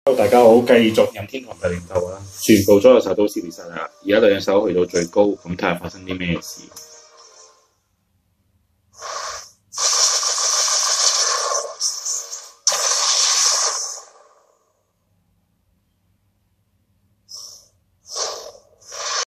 大家好，繼續任天堂嘅領袖啦，全部所有手都撕裂晒啦，而家兩隻手去到最高，咁睇下發生啲咩事。